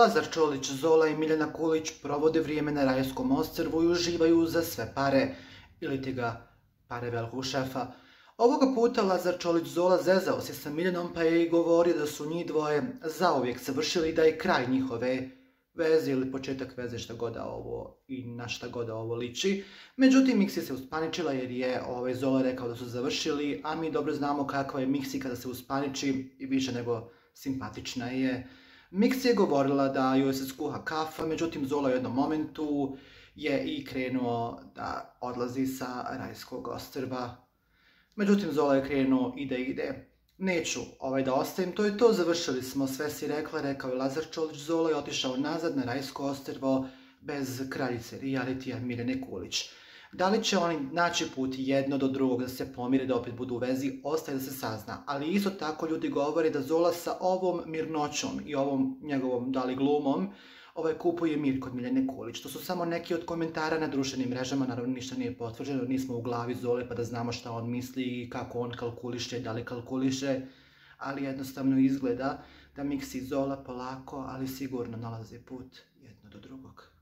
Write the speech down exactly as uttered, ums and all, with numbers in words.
Lazar Čolić, Zola i Miljana Kulić provode vrijeme na rajskom ostrvu i uživaju za sve pare, ili ti ga pare velikog šefa. Ovoga puta Lazar Čolić Zola zezao se sa Miljanom pa je i govorio da su njih dvoje zauvijek završili i da je kraj njihove veze ili početak veze šta god da ovo i na šta god da ovo liči. Međutim, Miksi se uspaničila jer je ovaj, Zola rekao da su završili, a mi dobro znamo kakva je Miksi kada se uspaniči i više nego simpatična je. Miksi je govorila da joj se skuha kafa, međutim Zola u jednom momentu je i krenuo da odlazi sa rajskog ostrva. Međutim, Zola je krenuo i da ide. Neću ovaj da ostavim, to je to, završili smo, sve si rekla, rekao je Lazar Čolić. Zola je otišao nazad na rajsko ostrvo bez kraljice realitija Miljane Kulić. Da li će oni naći put jedno do drugog da se pomire, da opet budu u vezi, ostaje da se sazna. Ali isto tako ljudi govore da Zola sa ovom mirnoćom i ovom njegovom dali glumom ovaj kupuje mir kod Miljane Kulić. To su samo neki od komentara na društvenim mrežama, naravno ništa nije potvrđeno, nismo u glavi Zole pa da znamo šta on misli i kako on kalkuliše, da li kalkuliše, ali jednostavno izgleda da Miksi i Zola polako, ali sigurno nalaze put jedno do drugog.